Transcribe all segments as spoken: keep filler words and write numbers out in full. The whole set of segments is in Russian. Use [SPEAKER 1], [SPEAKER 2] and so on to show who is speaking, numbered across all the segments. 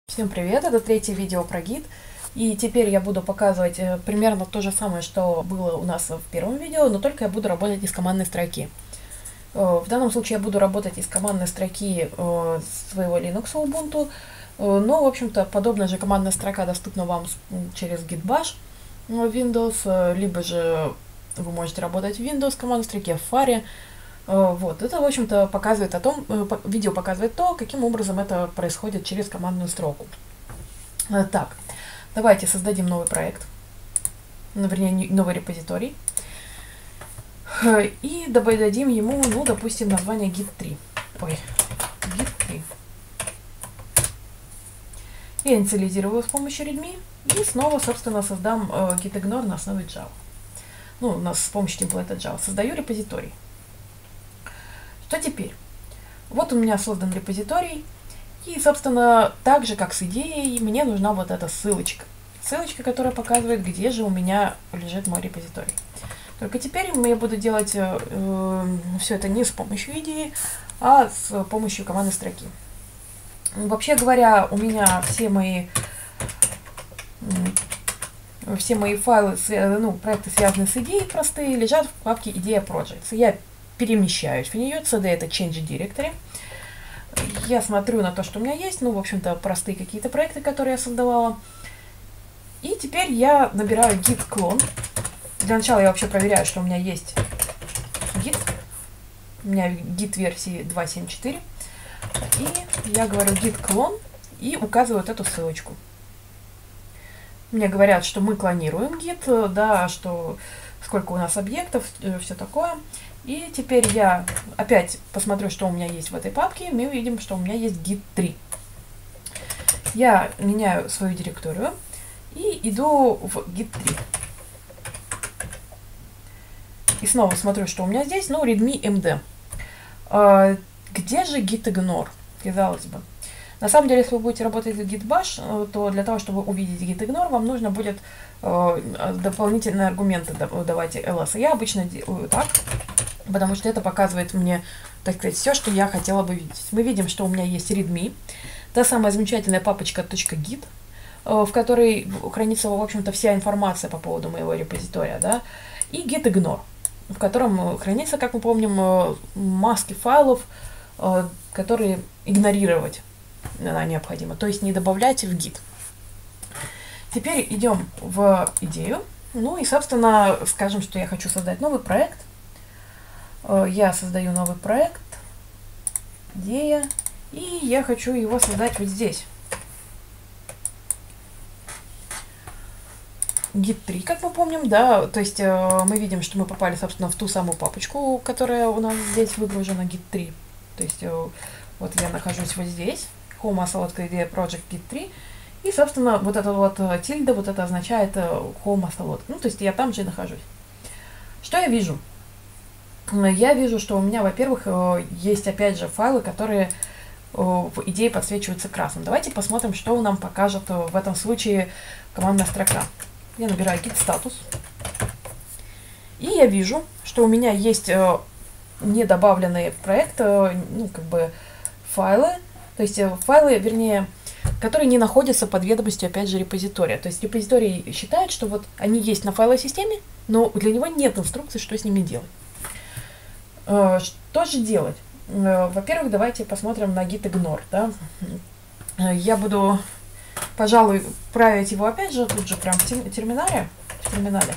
[SPEAKER 1] Всем привет, это третье видео про гид, и теперь я буду показывать э, примерно то же самое, что было у нас в первом видео, но только я буду работать из командной строки. Э, в данном случае я буду работать из командной строки э, своего Linux Ubuntu, э, но, в общем-то, подобная же командная строка доступна вам с, через Git Bash Windows, э, либо же вы можете работать в Windows командной строке, в фаре. Вот, это, в общем-то, показывает о том, видео показывает то, каким образом это происходит через командную строку. Так, давайте создадим новый проект, ну, вернее, новый репозиторий, и дадим ему, ну, допустим, название гит три. Ой, гит три. Я инициализирую его с помощью readme и снова, собственно, создам э, gitignore на основе Java. Ну, у нас с помощью темплейта Java. Создаю репозиторий. Что теперь? Вот у меня создан репозиторий, и, собственно, так же, как с идеей, мне нужна вот эта ссылочка. Ссылочка, которая показывает, где же у меня лежит мой репозиторий. Только теперь я буду делать э, э, все это не с помощью идеи, а с помощью командной строки. Вообще говоря, у меня все мои, э, все мои файлы, ну, проекты, связанные с идеей, простые, лежат в папке Idea Projects. Я перемещаюсь в нее, cd это change directory. Я смотрю на то, что у меня есть, ну, в общем-то, простые какие-то проекты, которые я создавала. И теперь я набираю git clone. Для начала я вообще проверяю, что у меня есть git. У меня git версии два точка семь точка четыре. И я говорю git clone и указываю вот эту ссылочку. Мне говорят, что мы клонируем git, да, что сколько у нас объектов, все такое. И теперь я опять посмотрю, что у меня есть в этой папке. Мы увидим, что у меня есть гит три. Я меняю свою директорию и иду в гит три. И снова смотрю, что у меня здесь. Ну, readme md. А, где же gitignore? Казалось бы. На самом деле, если вы будете работать в Git Bash, то для того, чтобы увидеть gitignore, вам нужно будет э, дополнительные аргументы давать ls. Я обычно делаю так, потому что это показывает мне, так сказать, все, что я хотела бы видеть. Мы видим, что у меня есть readme, та самая замечательная папочка .git, э, в которой хранится, в общем-то, вся информация по поводу моего репозитория, да, и gitignore, в котором хранится, как мы помним, маски файлов, э, которые игнорировать она необходима, то есть не добавлять в гит. Теперь идем в идею, ну и, собственно, скажем, что я хочу создать новый проект. Я создаю новый проект, идея, и я хочу его создать вот здесь. гит три, как мы помним, да, то есть мы видим, что мы попали, собственно, в ту самую папочку, которая у нас здесь выгружена, гит три. То есть вот я нахожусь вот здесь. Home осолодка Idea Project гит три. И, собственно, вот это вот тильда, вот это означает Home осолодка. Ну, то есть я там же и нахожусь. Что я вижу? Я вижу, что у меня, во-первых, есть, опять же, файлы, которые в идее подсвечиваются красным. Давайте посмотрим, что нам покажет в этом случае командная строка. Я набираю git status. И я вижу, что у меня есть недобавленные в проект, ну, как бы, файлы, то есть файлы, вернее, которые не находятся под ведомостью, опять же, репозитория. То есть репозиторий считает, что вот они есть на файловой системе, но для него нет инструкции, что с ними делать. Что же делать? Во-первых, давайте посмотрим на gitignore, да? Я буду, пожалуй, править его, опять же, тут же прям в терминале. В терминале.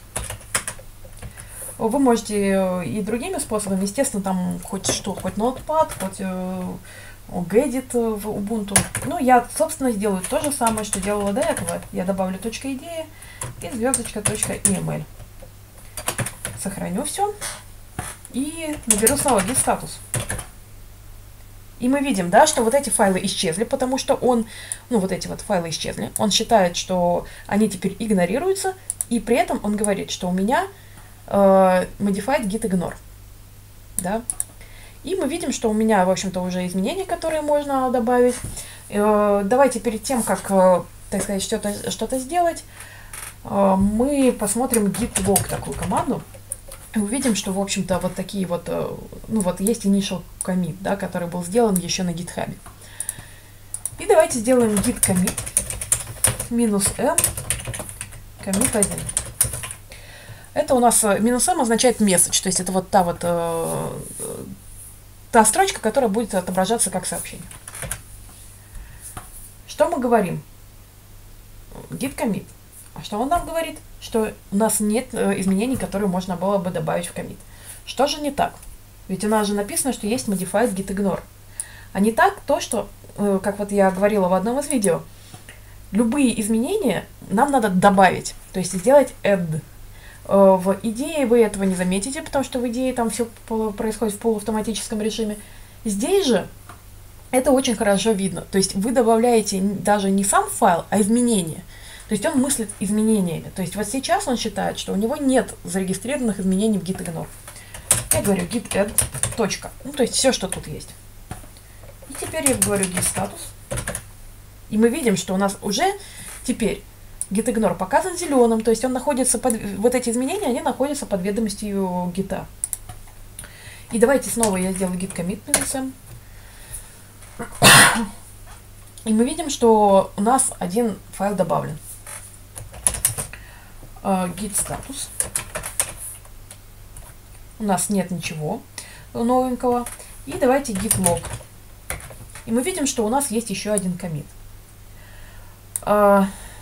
[SPEAKER 1] Вы можете и другими способами, естественно, там хоть что, хоть Notepad, хоть Gedit в Ubuntu. Ну, я, собственно, сделаю то же самое, что делала до этого. Я добавлю точка идея и звездочка точка email. Сохраню все и наберу снова git status. И мы видим, да, что вот эти файлы исчезли, потому что он, ну, вот эти вот файлы исчезли. Он считает, что они теперь игнорируются, и при этом он говорит, что у меня Uh, modified gitignore, да, и мы видим, что у меня, в общем-то, уже изменения, которые можно добавить. Uh, давайте перед тем, как, uh, так сказать, что-то что-то сделать, uh, мы посмотрим git-log, такую команду, и увидим, что, в общем-то, вот такие вот, uh, ну вот есть initial commit, да, который был сделан еще на GitHub. И давайте сделаем git commit минус m commit один. Это у нас минус m означает message, то есть это вот та вот э, та строчка, которая будет отображаться как сообщение. Что мы говорим? Git commit. А что он нам говорит? Что у нас нет э, изменений, которые можно было бы добавить в commit. Что же не так? Ведь у нас же написано, что есть modified git ignore. А не так то, что, э, как вот я говорила в одном из видео, любые изменения нам надо добавить, то есть сделать add. Э, в идее вы этого не заметите, потому что в идее там все происходит в полуавтоматическом режиме. Здесь же это очень хорошо видно. То есть вы добавляете даже не сам файл, а изменения. То есть он мыслит изменениями. То есть вот сейчас он считает, что у него нет зарегистрированных изменений в git ignore. Я говорю git add, точка. Ну, то есть все, что тут есть. И теперь я говорю git status. И мы видим, что у нас уже теперь git ignore показан зеленым. То есть он находится под... Вот эти изменения, они находятся под ведомостью гита. И давайте снова я сделаю git commit минус m. И мы видим, что у нас один файл добавлен. Uh, git status. У нас нет ничего новенького. И давайте git log. И мы видим, что у нас есть еще один коммит. Uh,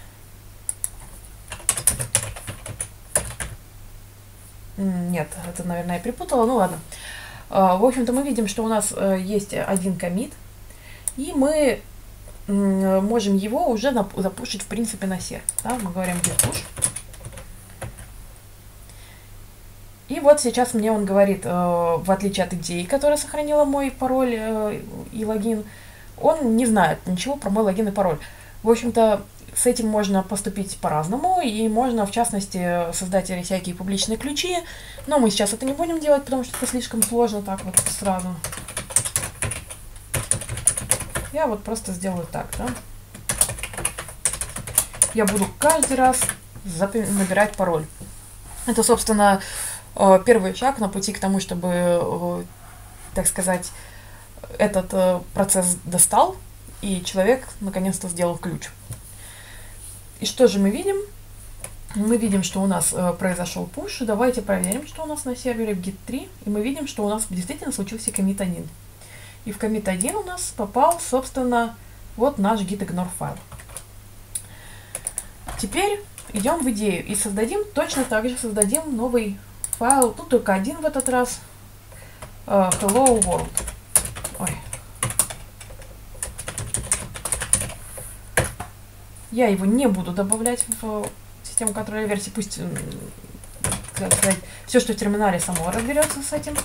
[SPEAKER 1] нет, это, наверное, я перепутала. Ну ладно. Uh, в общем-то, мы видим, что у нас uh, есть один коммит. И мы можем его уже запушить, в принципе, на сервер. Да? Мы говорим git push. И вот сейчас мне он говорит, э, в отличие от идеи, которая сохранила мой пароль э, и логин, он не знает ничего про мой логин и пароль. В общем-то, с этим можно поступить по-разному, и можно, в частности, создать всякие публичные ключи, но мы сейчас это не будем делать, потому что это слишком сложно так вот сразу. Я вот просто сделаю так, да. Я буду каждый раз набирать пароль. Это, собственно, первый шаг на пути к тому, чтобы, так сказать, этот процесс достал, и человек наконец-то сделал ключ. И что же мы видим? Мы видим, что у нас произошел пуш. Давайте проверим, что у нас на сервере в гит три. И мы видим, что у нас действительно случился commit один. И в commit один у нас попал, собственно, вот наш git ignore файл. Теперь идем в идею и создадим, точно так же создадим новый файл, тут только один в этот раз, uh, hello world. Ой. Я его не буду добавлять в систему контроля версии, пусть, как сказать, все, что в терминале, само разберется с этим.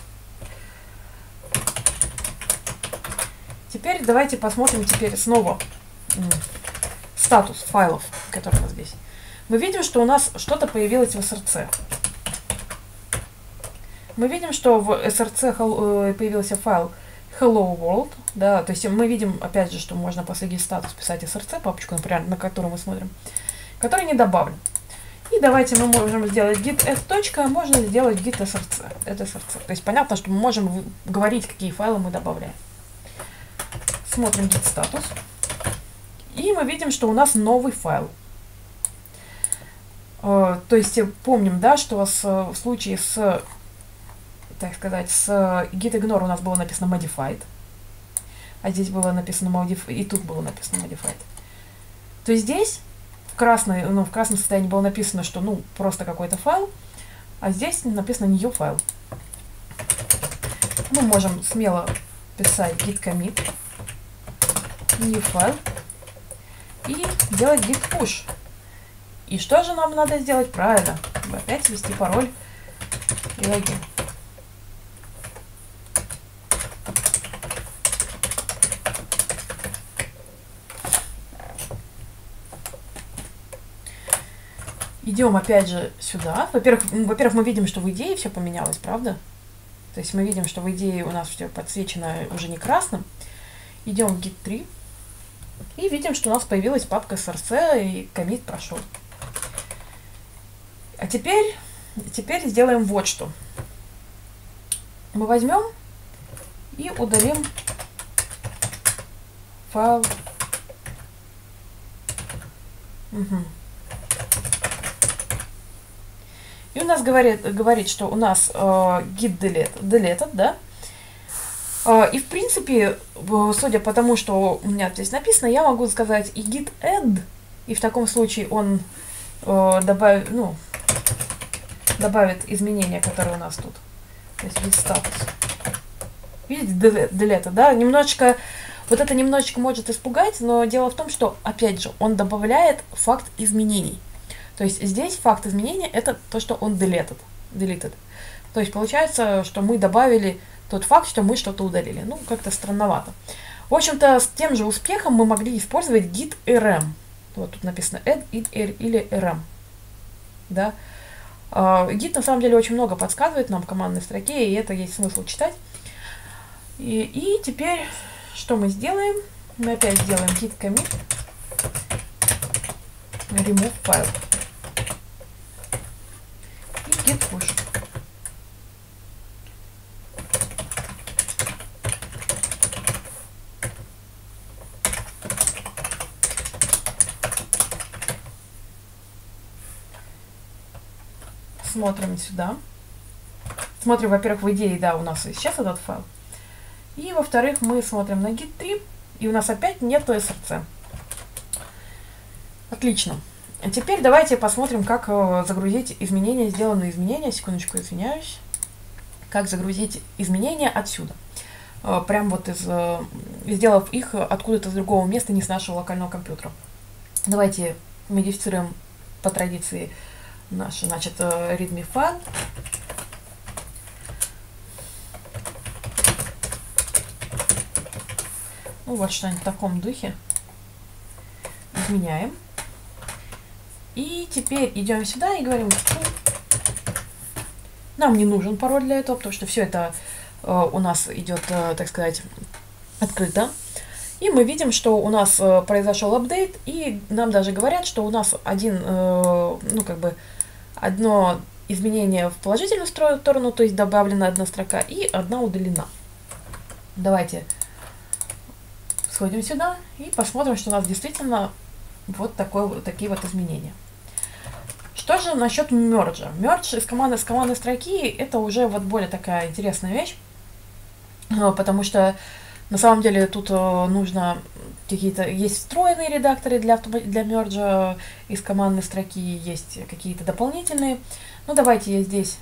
[SPEAKER 1] Теперь давайте посмотрим теперь снова статус файлов, которые у нас здесь. Мы видим, что у нас что-то появилось в эс эр си. Мы видим, что в эс эр си появился файл hello world, да, то есть мы видим, опять же, что можно после git status писать эс эр си, папочку, например, на которую мы смотрим, который не добавлен. И давайте мы можем сделать git add точка, можно сделать git эс эр си, это эс эр си. То есть понятно, что мы можем говорить, какие файлы мы добавляем. Смотрим git status. И мы видим, что у нас новый файл. Uh, то есть помним, да, что с, в случае с, так сказать, с git ignore у нас было написано modified, а здесь было написано modified, и тут было написано modified. То есть здесь в, красной, ну, в красном состоянии было написано, что ну просто какой-то файл, а здесь написано new файл. Мы можем смело писать git commit new файл и делать git push. И что же нам надо сделать? Правильно, опять ввести пароль и логин. Идем опять же сюда. Во-первых, во-первых, мы видим, что в идее все поменялось, правда? То есть мы видим, что в идее у нас все подсвечено уже не красным. Идем в гит три. И видим, что у нас появилась папка эс эр си, и коммит прошел. А теперь, теперь сделаем вот что. Мы возьмем и удалим файл Угу. И у нас говорит, говорит что у нас э, git delete, deleted, да? Э, и в принципе, судя по тому, что у меня здесь написано, я могу сказать и git add, и в таком случае он э, добавит, ну, добавит изменения, которые у нас тут. То есть git status. Видите, deleted, да? Немножечко, вот это немножечко может испугать, но дело в том, что, опять же, он добавляет факт изменений. То есть здесь факт изменения — это то, что он deleted, deleted. То есть получается, что мы добавили тот факт, что мы что-то удалили. Ну, как-то странновато. В общем-то, с тем же успехом мы могли использовать git rm. Вот тут написано add или rm. Да? Git на самом деле очень много подсказывает нам в командной строке, и это есть смысл читать. И, и теперь что мы сделаем? Мы опять сделаем git commit remove file. Git push. Смотрим сюда. Смотрим, во-первых, в идее, да, у нас сейчас этот файл. И, во-вторых, мы смотрим на git три, и у нас опять нету эс эр си. Отлично. А теперь давайте посмотрим, как загрузить изменения, сделанные изменения. Секундочку, извиняюсь. Как загрузить изменения отсюда. Прям вот из, сделав их откуда-то с другого места, не с нашего локального компьютера. Давайте модифицируем по традиции наш, значит, readme файл. Ну вот что-нибудь в таком духе. Изменяем. И теперь идем сюда и говорим, что нам не нужен пароль для этого, потому что все это э, у нас идет, э, так сказать, открыто. И мы видим, что у нас э, произошел апдейт, и нам даже говорят, что у нас один, э, ну как бы, одно изменение в положительную сторону, то есть добавлена одна строка, и одна удалена. Давайте сходим сюда и посмотрим, что у нас действительно вот такой, такие вот изменения. Что же насчет мерджа? Мердж из команды, с командной строки это уже вот более такая интересная вещь, потому что на самом деле тут нужно какие-то, есть встроенные редакторы для, для мерджа из командной строки, есть какие-то дополнительные. Ну давайте я здесь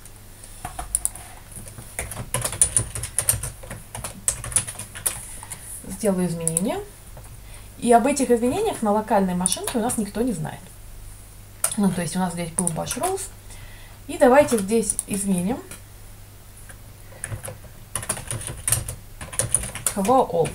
[SPEAKER 1] сделаю изменения. И об этих изменениях на локальной машинке у нас никто не знает. Ну, то есть у нас здесь был bash rules. И давайте здесь изменим hello all.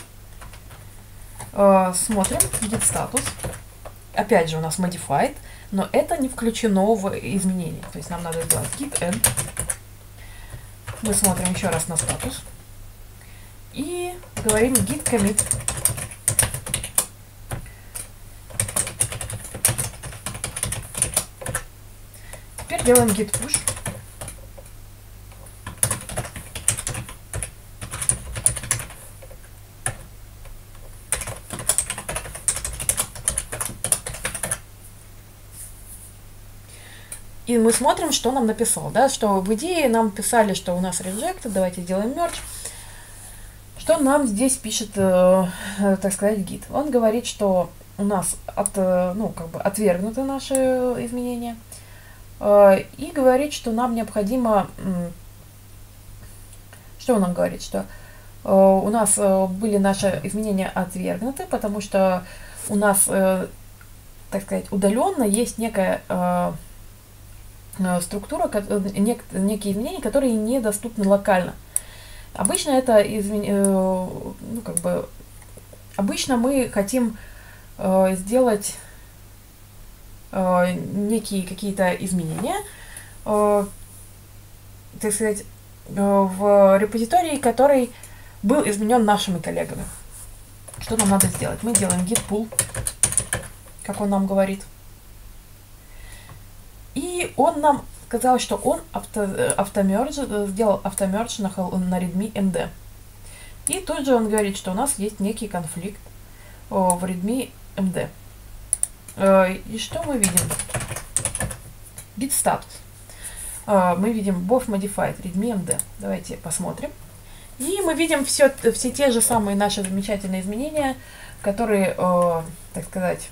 [SPEAKER 1] Uh, смотрим git status. Опять же у нас modified, но это не включено в изменение. То есть нам надо сделать git add. Мы смотрим еще раз на статус. И говорим git commit. Теперь делаем git push. И мы смотрим, что нам написал, да, что в идее нам писали, что у нас rejected, давайте сделаем merge. Что нам здесь пишет, э, так сказать, git? Он говорит, что у нас от, ну, как бы отвергнуты наши изменения. И говорит, что нам необходимо, что он нам говорит, что у нас были наши изменения отвергнуты, потому что у нас, так сказать, удаленно есть некая структура, нек, некие изменения, которые недоступны локально. Обычно это измен... ну, как бы, обычно мы хотим сделать некие какие-то изменения, э, так сказать, э, в репозитории, который был изменен нашими коллегами. Что нам надо сделать? Мы делаем git pull, как он нам говорит. И он нам сказал, что он авто, автомердж, сделал автомердж на, на readme md. И тут же он говорит, что у нас есть некий конфликт о, в readme md. И что мы видим? Git status. Мы видим both modified readme md. Давайте посмотрим. И мы видим все, все те же самые наши замечательные изменения, которые, так сказать,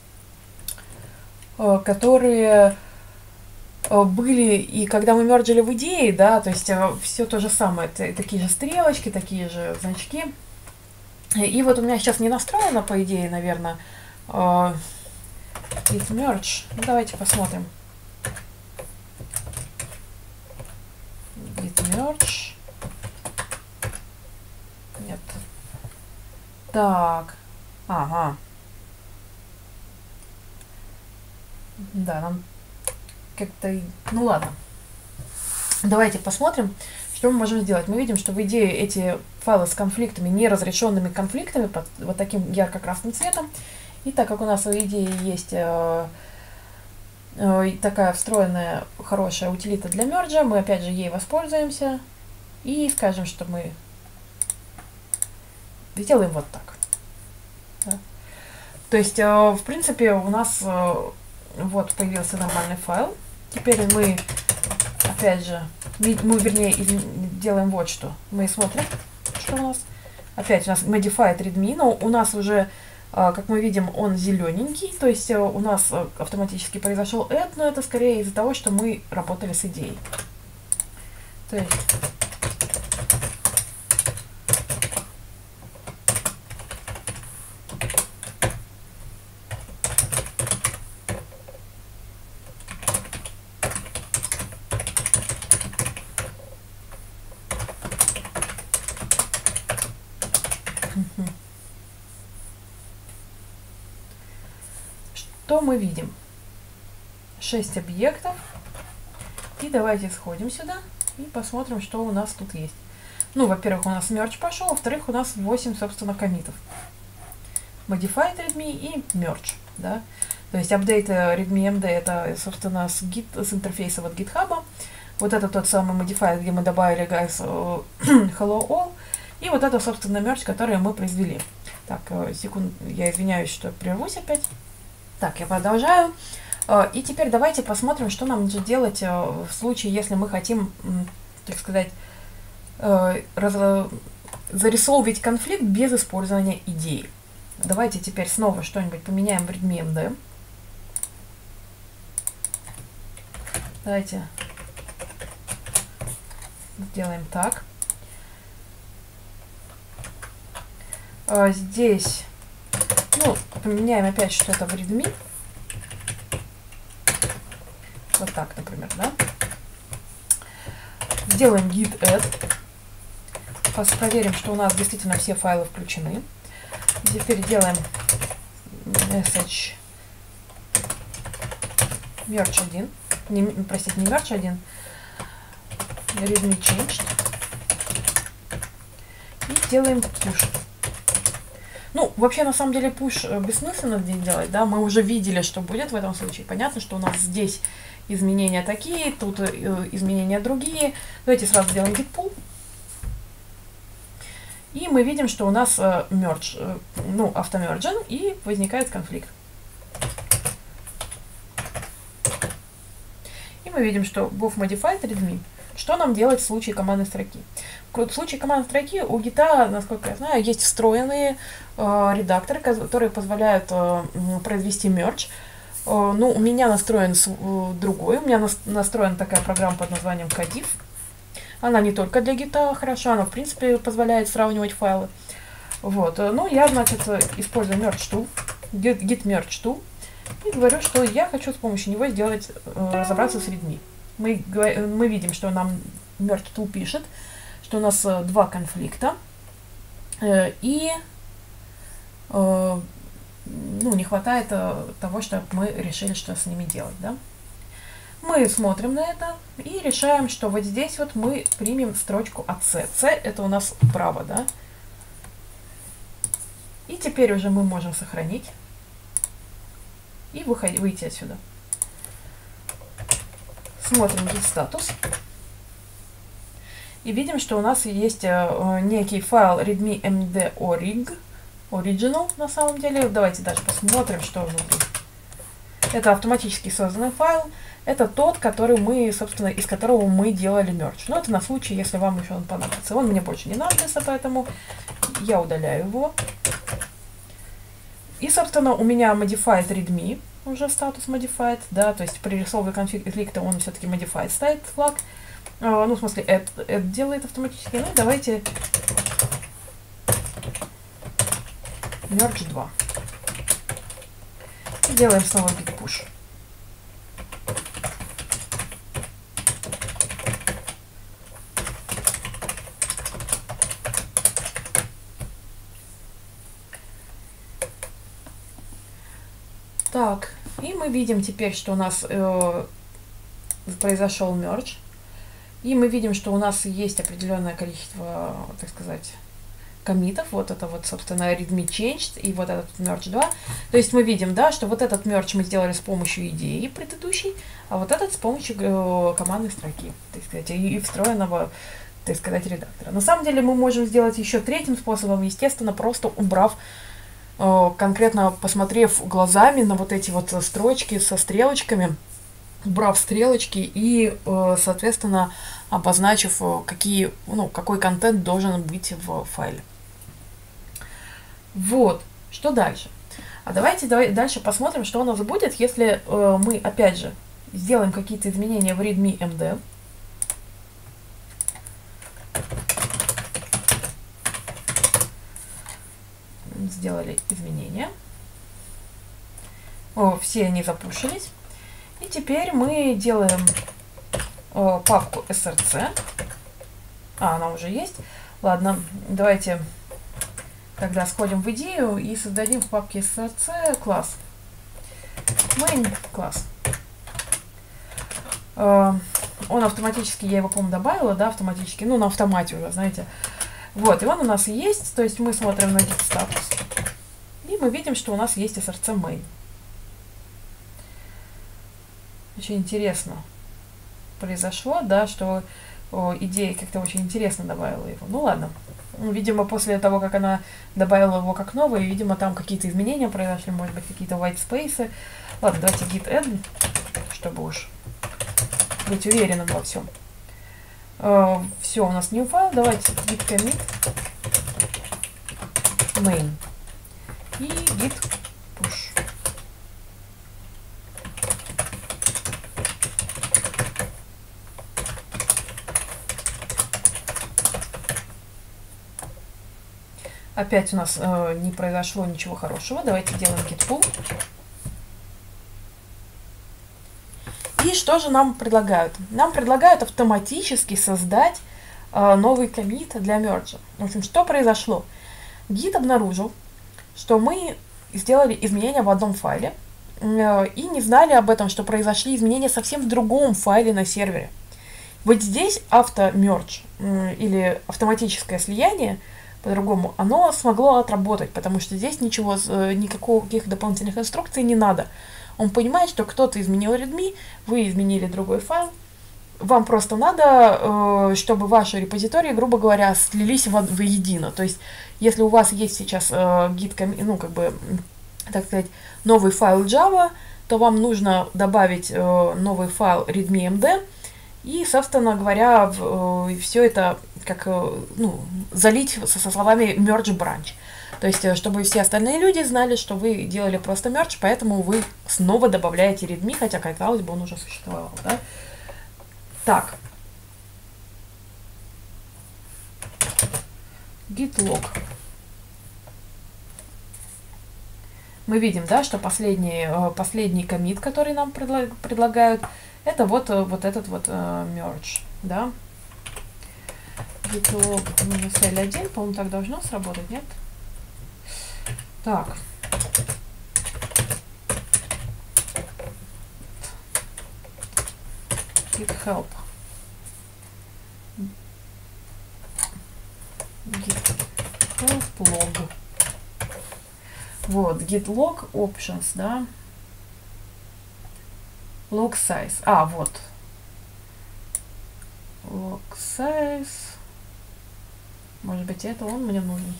[SPEAKER 1] которые были и когда мы мерджили в идее, да, то есть все то же самое, такие же стрелочки, такие же значки. И вот у меня сейчас не настроено, по идее, наверное, git merge. Ну, давайте посмотрим. Git merge. Нет. Так. Ага. Да, нам как-то... Ну ладно. Давайте посмотрим, что мы можем сделать. Мы видим, что в идее эти файлы с конфликтами, неразрешенными конфликтами, под вот таким ярко-красным цветом. И так как у нас в идее есть э, э, такая встроенная хорошая утилита для мерджа, мы опять же ей воспользуемся и скажем, что мы сделаем вот так. Да. То есть, э, в принципе, у нас э, вот появился нормальный файл. Теперь мы, опять же, мы, вернее, делаем вот что. Мы смотрим, что у нас. Опять у нас modified readme, но у нас уже, как мы видим, он зелененький. То есть у нас автоматически произошел add, но это скорее из-за того, что мы работали с идеей. То есть... Что мы видим? шесть объектов. И давайте сходим сюда и посмотрим, что у нас тут есть. Ну, во-первых, у нас merge пошел, во-вторых, у нас восемь, собственно, коммитов. Modified readme и merge, да. То есть update readme md это, собственно, с, git, с интерфейса вот GitHub. Вот это тот самый modified, где мы добавили guys hello all. И вот это, собственно, merge, который мы произвели. Так, секунд, я извиняюсь, что прервусь опять. Так, я продолжаю. И теперь давайте посмотрим, что нам нужно делать в случае, если мы хотим, так сказать, зарисовывать конфликт без использования идеи. Давайте теперь снова что-нибудь поменяем в readme md. Давайте сделаем так. Здесь, ну, поменяем опять что-то в readme. Вот так, например, да. Сделаем git add. Проверим, что у нас действительно все файлы включены. Теперь делаем message merge один. Не, простите, не merge один. readme changed. И делаем push. Ну, вообще, на самом деле, push бессмысленно здесь делать, да, мы уже видели, что будет в этом случае. Понятно, что у нас здесь изменения такие, тут изменения другие. Давайте сразу сделаем git pull. И мы видим, что у нас merge, ну, автомерджен, и возникает конфликт. И мы видим, что both modified readme. Что нам делать в случае командной строки? В случае командной строки у Git, насколько я знаю, есть встроенные э, редакторы, которые позволяют э, произвести merge. Э, ну, у меня настроен э, другой. У меня нас, настроена такая программа под названием Codif. Она не только для Git хороша, она, в принципе, позволяет сравнивать файлы. Вот. Ну, я, значит, использую merge tool, git, git merge tool, и говорю, что я хочу с помощью него сделать, э, разобраться с readme. Мы, мы видим, что нам merge tool пишет, что у нас э, два конфликта, э, и э, ну, не хватает э, того, чтобы мы решили, что с ними делать. Да? Мы смотрим на это и решаем, что вот здесь вот мы примем строчку от C. C это у нас право, да? И теперь уже мы можем сохранить и выходить, выйти отсюда. Смотрим git статус. И видим, что у нас есть э, некий файл readme md orig, original на самом деле. Давайте даже посмотрим, что внутри. Это автоматически созданный файл. Это тот, который мы, собственно, из которого мы делали мерч. Но это на случай, если вам еще он понадобится. Он мне больше не надобится, поэтому я удаляю его. И, собственно, у меня modified readme, уже статус modified, да, то есть при resolve конфликта он все-таки modified ставит флаг. Uh, ну, в смысле, add, add делает автоматически. Ну, давайте merge два. И делаем снова git push. Так, и мы видим теперь, что у нас э, произошел merge. И мы видим, что у нас есть определенное количество, так сказать, коммитов. Вот это вот, собственно, readme changed и вот этот merge два. То есть мы видим, да, что вот этот merge мы сделали с помощью идеи предыдущей, а вот этот с помощью э, командной строки, так сказать, и, и встроенного, так сказать, редактора. На самом деле мы можем сделать еще третьим способом, естественно, просто убрав, э, конкретно посмотрев глазами на вот эти вот строчки со стрелочками, убрав стрелочки и, соответственно, обозначив, какие, ну, какой контент должен быть в файле. Вот, что дальше? А давайте давай, дальше посмотрим, что у нас будет, если э, мы, опять же, сделаем какие-то изменения в readme md. Сделали изменения. О, все они запушились. И теперь мы делаем э, папку src. А, она уже есть. Ладно, давайте тогда сходим в идею и создадим в папке src класс. Main класс. Э, он автоматически, я его, по-моему, добавила, да, автоматически, ну, на автомате уже, знаете. Вот, и он у нас есть, то есть мы смотрим на git статус, и мы видим, что у нас есть src main. Очень интересно произошло, да, что о, идея как-то очень интересно добавила его. Ну ладно. Видимо, после того, как она добавила его как новый, видимо, там какие-то изменения произошли, может быть, какие-то white space. Ладно, давайте git add, чтобы уж быть уверенным во всем. Uh, все, у нас new файл. Давайте git commit main и git push. Опять у нас э, не произошло ничего хорошего. Давайте делаем git pull. И что же нам предлагают? Нам предлагают автоматически создать э, новый коммит для мерджа. В общем, что произошло? Git обнаружил, что мы сделали изменения в одном файле э, и не знали об этом, что произошли изменения совсем в другом файле на сервере. Вот здесь автомердж э, или автоматическое слияние, по-другому, оно смогло отработать, потому что здесь ничего, никаких дополнительных инструкций не надо. Он понимает, что кто-то изменил readme, вы изменили другой файл. Вам просто надо, чтобы ваши репозитории, грубо говоря, слились воедино. То есть, если у вас есть сейчас git, ну, как бы, так сказать, новый файл Java, то вам нужно добавить новый файл readme md, и, собственно говоря, все это как, ну, залить со, со словами merge branch. То есть, чтобы все остальные люди знали, что вы делали просто merge, поэтому вы снова добавляете readme, хотя, казалось бы, он уже существовал. Да? Так. Git log. Мы видим, да, что последний, последний коммит, который нам предлагают, это вот, вот этот вот uh, merge, да. Git log минус эл один, по-моему, так должно сработать, нет? Так. Git help. Git help log. Вот, git log options, да. Log size. А, вот. Log size. Может быть, это он мне нужен.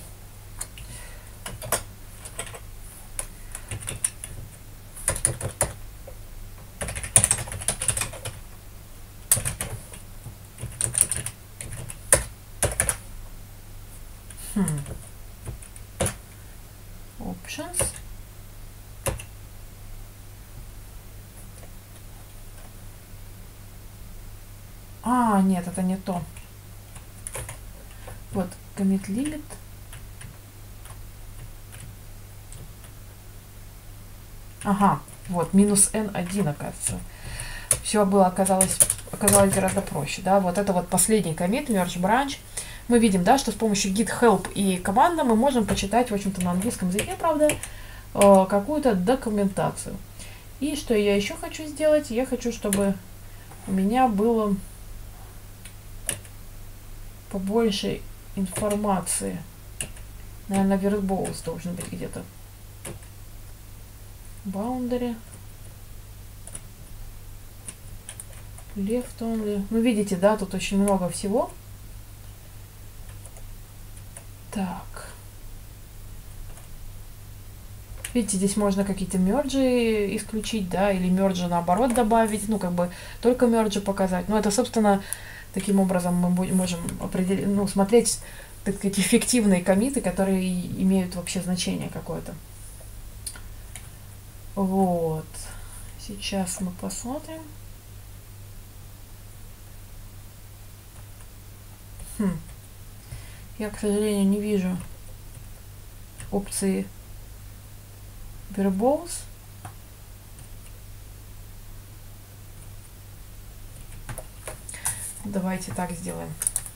[SPEAKER 1] Хм. Options. А, нет, это не то. Вот, commit limit. Ага, вот, минус эн один, оказывается. Все было, оказалось, оказалось гораздо проще, да. Вот это вот последний commit, merge branch. Мы видим, да, что с помощью git help и команда мы можем почитать, в общем-то, на английском языке, правда, какую-то документацию. И что я еще хочу сделать? Я хочу, чтобы у меня было побольше информации. Наверное, verbose должен быть где-то. Boundary. Left only. Ну, видите, да, тут очень много всего. Так. Видите, здесь можно какие-то мерджи исключить, да, или мерджи наоборот добавить, ну, как бы только мерджи показать. Ну, это, собственно, таким образом мы можем определить, ну, смотреть, так сказать, эффективные коммиты, которые имеют вообще значение какое-то. Вот. Сейчас мы посмотрим. Хм. Я, к сожалению, не вижу опции verbose. Давайте так сделаем.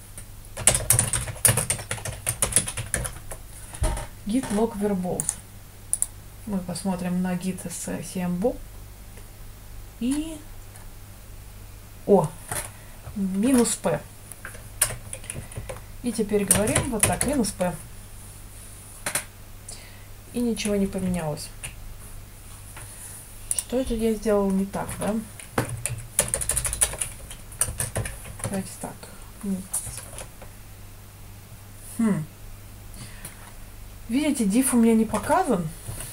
[SPEAKER 1] Git log verbose. Мы посмотрим на git с cmbo. И... О! Минус p. И теперь говорим вот так, минус p. И ничего не поменялось. Что же я сделал не так, да? Давайте так. Хм. Видите, diff у меня не показан.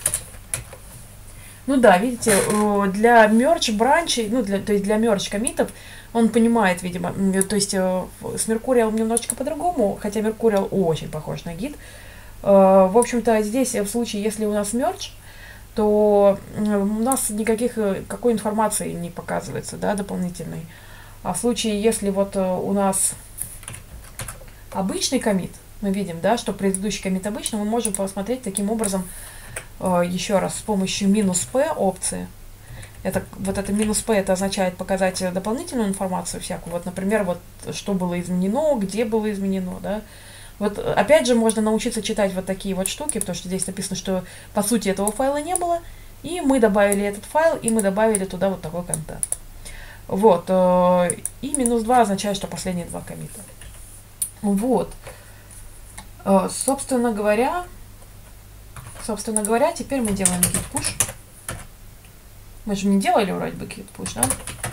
[SPEAKER 1] Ну да, видите, для merge бранчей, ну, для, то есть для merge коммитов, он понимает, видимо, то есть с Mercurial немножечко по-другому, хотя Mercurial очень похож на Git. В общем-то, здесь в случае, если у нас merge, то у нас никаких, какой информации не показывается, да, дополнительной. А в случае, если вот у нас обычный коммит, мы видим, да, что предыдущий коммит обычный, мы можем посмотреть таким образом, еще раз, с помощью минус p опции. Это, вот это минус p, это означает показать дополнительную информацию всякую. Вот, например, вот что было изменено, где было изменено, да. Вот опять же можно научиться читать вот такие вот штуки, потому что здесь написано, что по сути этого файла не было, и мы добавили этот файл, и мы добавили туда вот такой контент. Вот. И минус два означает, что последние два коммита. Вот. Собственно говоря, собственно говоря, теперь мы делаем git push. Мы же не делали вроде бы git push, да?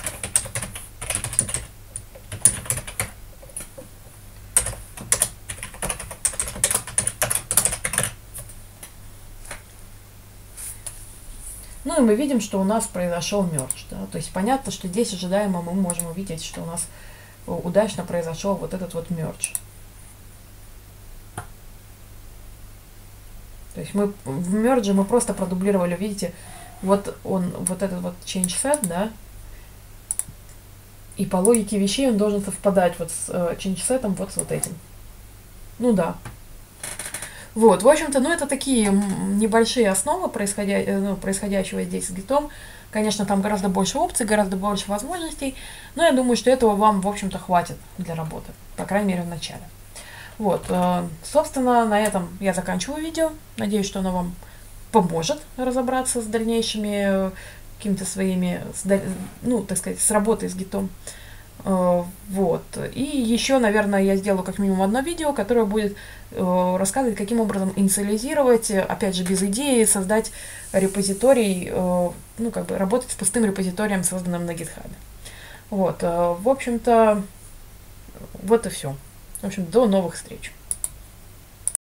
[SPEAKER 1] Ну и мы видим, что у нас произошел мердж, да? То есть понятно, что здесь ожидаемо мы можем увидеть, что у нас удачно произошел вот этот вот мердж. То есть мы в мердже мы просто продублировали, видите, вот он, вот этот вот change set, да, и по логике вещей он должен совпадать вот с uh, change set, вот с вот этим. Ну да. Вот, в общем-то, ну это такие небольшие основы происходя, ну, происходящего здесь с гитом. Конечно, там гораздо больше опций, гораздо больше возможностей, но я думаю, что этого вам, в общем-то, хватит для работы, по крайней мере, в начале. Вот, собственно, на этом я заканчиваю видео. Надеюсь, что оно вам поможет разобраться с дальнейшими какими-то своими, ну, так сказать, с работой с гитом. Вот. И еще, наверное, я сделаю как минимум одно видео, которое будет рассказывать, каким образом инициализировать, опять же, без идеи, создать репозиторий, ну, как бы работать с пустым репозиторием, созданным на GitHub. Вот. В общем-то, вот и все. В общем, до новых встреч.